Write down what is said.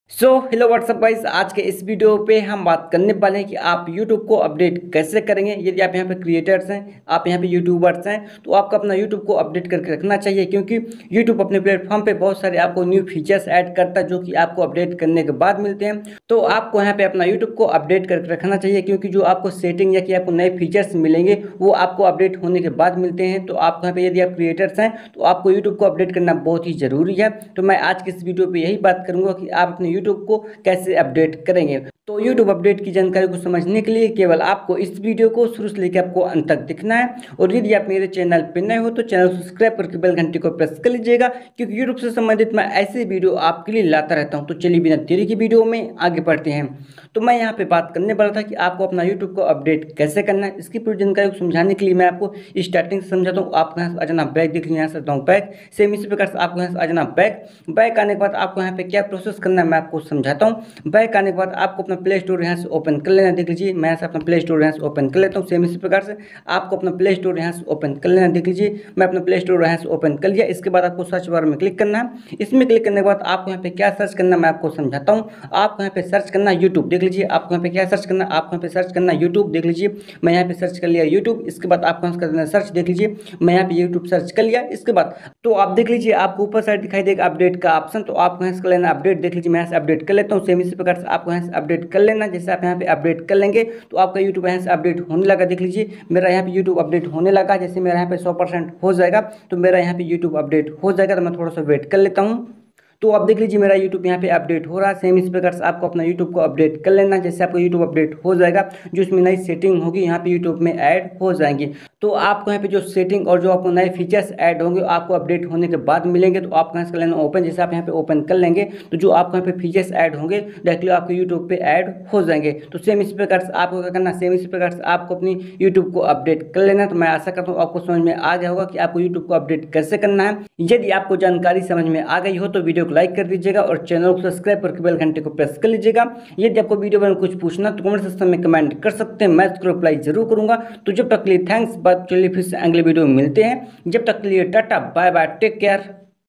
Hello what's up guys. आज के इस वीडियो पे हम बात करने वाले हैं कि आप यूट्यूब को अपडेट कैसे करेंगे। यदि आप यहाँ पे क्रिएटर्स हैं, आप यहाँ पे यूट्यूबर्स हैं, तो आपको अपना यूट्यूब को अपडेट करके रखना चाहिए, क्योंकि यूट्यूब अपने प्लेटफॉर्म पे बहुत सारे आपको न्यू फीचर्स ऐड करता है जो कि आपको अपडेट करने के बाद मिलते हैं। तो आपको यहाँ पे अपना यूट्यूब को अपडेट करके रखना चाहिए, क्योंकि जो आपको सेटिंग या कि आपको नए फीचर्स मिलेंगे वो आपको अपडेट होने के बाद मिलते हैं। तो आपको यहाँ पे यदि आप क्रिएटर्स हैं तो आपको यूट्यूब को अपडेट करना बहुत ही ज़रूरी है। तो मैं आज के इस वीडियो पे यही बात करूंगा कि आप अपने यूट्यूब को कैसे अपडेट करेंगे। तो यूट्यूब अपडेट की जानकारी को समझने के लिए केवल आपको इस वीडियो को शुरू से लेकर आपको अंत तक देखना है। और यदि आप मेरे चैनल पर नए हो तो चैनल को सब्सक्राइब करके बेल घंटी को प्रेस कर लीजिएगा, क्योंकि यूट्यूब से संबंधित मैं ऐसे वीडियो आपके लिए लाता रहता हूँ। तो चलिए बिना देरी की वीडियो में आगे बढ़ते हैं। तो मैं यहाँ पे बात करने वाला था कि आपको अपना यूट्यूब को अपडेट कैसे करना है। इसकी पूरी जानकारी को समझाने के लिए मैं आपको स्टार्टिंग से समझाता हूँ। आपको यहाँ से आ जाना बैक, देख लीजिए यहाँ से आता हूँ बैक। सेम इसी प्रकार से आपको यहाँ से आ जाना बैक आने के बाद आपको यहाँ पे क्या प्रोसेस करना है मैं आपको समझाता हूँ। बैक आने के बाद आपको अपना प्ले स्टोर यहाँ से ओपन कर लेना। देख लीजिए मैं यहाँ से अपना प्ले स्टोर यहाँ से ओपन कर लेता हूँ। सेम इसी प्रकार से आपको अपना प्ले स्टोर यहाँ से ओपन कर लेना। देख लीजिए मैं अपना प्ले स्टोर यहाँ से ओपन कर लिया। इसके बाद आपको सर्च बार में क्लिक करना है। इसमें क्लिक करने के बाद आपको यहाँ पे क्या सर्च करना है मैं आपको समझाता हूँ। आपको यहाँ पे सर्च करना है यूट्यूब। देख लीजिए आपको यहाँ पे क्या सर्च करना है, आपको यहाँ पे सर्च करना है यूट्यूब। देख लीजिए मैं यहाँ पे सर्च कर लिया यूट्यूब। इसके बाद आपको यहाँ करना है सर्च। देख लीजिए मैं यहाँ पे यूट्यूब सर्च कर लिया। इसके बाद तो आप देख लीजिए आपको ऊपर साइड दिखाई देगा अपडेट का ऑप्शन, तो आपको यहाँ से कर लेना अपडेट। देख लीजिए मैं यहाँ से अपडेट कर लेता हूँ। सेम इसी प्रकार से आपको यहाँ से अपडेट कर लेना। जैसे आप यहाँ पे अपडेट कर लेंगे तो आपका यूट्यूब यहाँ से अपडेट होने लगा। देख लीजिए मेरा यहाँ पे यूट्यूब अपडेट होने लगा। जैसे मेरा यहाँ पे 100% हो जाएगा तो मेरा यहाँ पे यूट्यूब अपडेट हो जाएगा। तो मैं थोड़ा सा वेट कर लेता हूँ। तो आप देख लीजिए मेरा यूट्यूब यहाँ पे अपडेट हो रहा है। सेम इस प्रकार से आपको अपना यूट्यूब को अपडेट कर लेना। जैसे आपको यूट्यूब अपडेट हो जाएगा, जो इसमें नई सेटिंग होगी यहाँ पे यूट्यूब में ऐड हो जाएंगी। तो आपको यहाँ पे जो सेटिंग और जो आपको नए फीचर्स ऐड होंगे आपको अपडेट होने के बाद मिलेंगे। तो आपको यहाँ से कर लेना ओपन। जैसे आप यहाँ पे ओपन कर लेंगे तो जो आपको यहाँ पे फीचर्स ऐड होंगे डायरेक्टली आपको यूट्यूब पे ऐड हो जाएंगे। तो सेम इसी प्रकार से आपको क्या करना, सेम इसी प्रकार से आपको अपनी यूट्यूब को अपडेट कर लेना। तो मैं आशा करता हूँ आपको समझ में आ गया होगा कि आपको यूट्यूब को अपडेट कैसे करना है। यदि आपको जानकारी समझ में आ गई हो तो वीडियो को लाइक कर दीजिएगा और चैनल को सब्सक्राइब करके बेल घंटे को प्रेस कर लीजिएगा। यदि आपको वीडियो में कुछ पूछना तो कमेंट सेक्शन में कमेंट कर सकते हैं, मैं उसको रिप्लाई जरूर करूंगा। तो जब तक के लिए थैंक्स, बात चलिए फिर से अगले वीडियो में मिलते हैं। जब तक के लिए ta-ta bye bye, take care.